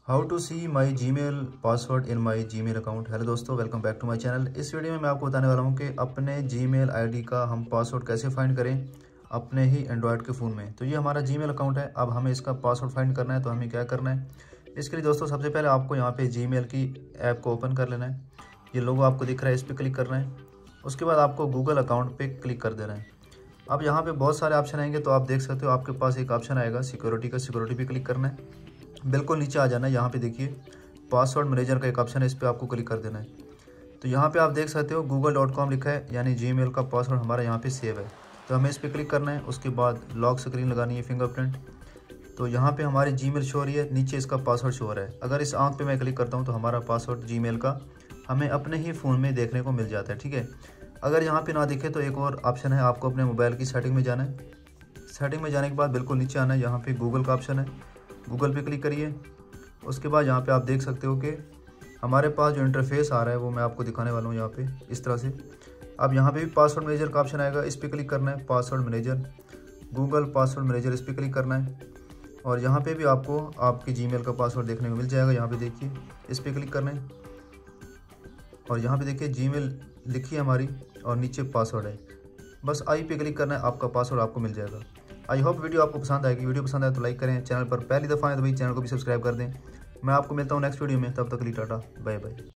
How to see my Gmail password in my Gmail account. Hello दोस्तों, welcome back to my channel. इस video में मैं आपको बताने वाला हूं कि अपने जीमेल आईडी का हम पासवर्ड कैसे फाइंड करें अपने ही एंड्रॉयड के फ़ोन में। तो ये हमारा जीमेल अकाउंट है। अब हमें इसका पासवर्ड फाइंड करना है, तो हमें क्या करना है, इसके लिए दोस्तों सबसे पहले आपको यहाँ पे जीमेल की ऐप को ओपन कर लेना है। ये लोगो आपको दिख रहा है, इस पर क्लिक करना है। उसके बाद आपको गूगल अकाउंट पे क्लिक कर देना है। अब यहाँ पे बहुत सारे ऑप्शन आएंगे, तो आप देख सकते हो आपके पास एक ऑप्शन आएगा सिक्योरिटी का। सिक्योरिटी पे क्लिक करना है, बिल्कुल नीचे आ जाना है। यहाँ पे देखिए पासवर्ड मैनेजर का एक ऑप्शन है, इस पर आपको क्लिक कर देना है। तो यहाँ पे आप देख सकते हो google.com लिखा है, यानी जीमेल का पासवर्ड हमारा यहाँ पे सेव है। तो हमें इस पर क्लिक करना है। उसके बाद लॉक स्क्रीन लगानी है, फिंगरप्रिंट। तो यहाँ पे हमारी जीमेल शो हो रही है, नीचे इसका पासवर्ड शो हो रहा है। अगर इस आंख पे मैं क्लिक करता हूँ तो हमारा पासवर्ड जीमेल का हमें अपने ही फ़ोन में देखने को मिल जाता है। ठीक है, अगर यहाँ पे ना दिखे तो एक और ऑप्शन है, आपको अपने मोबाइल की सेटिंग में जाना है। सेटिंग में जाने के बाद बिल्कुल नीचे आना है, यहाँ पे गूगल का ऑप्शन है, गूगल पे क्लिक करिए। उसके बाद यहाँ पे आप देख सकते हो कि हमारे पास जो इंटरफेस आ रहा है वो मैं आपको दिखाने वाला हूँ यहाँ पे इस तरह से। अब यहाँ पे भी पासवर्ड मैनेजर का ऑप्शन आएगा, इस पर क्लिक करना है। Password manager, Google password manager, इस पर क्लिक करना है। और यहाँ पे भी आपको आपकी जीमेल का पासवर्ड देखने को मिल जाएगा। यहाँ पे देखिए, इस पर क्लिक करना है। और यहाँ पे देखिए जीमेल लिखी है हमारी और नीचे पासवर्ड है। बस आई पे क्लिक करना है, आपका पासवर्ड आपको मिल जाएगा। आई होप वीडियो आपको पसंद आएगी। वीडियो पसंद आए तो लाइक करें, चैनल पर पहली दफ़ा आए तो भाई चैनल को भी सब्सक्राइब कर दें। मैं आपको मिलता हूँ नेक्स्ट वीडियो में, तब तक के लिए टाटा बाय बाय।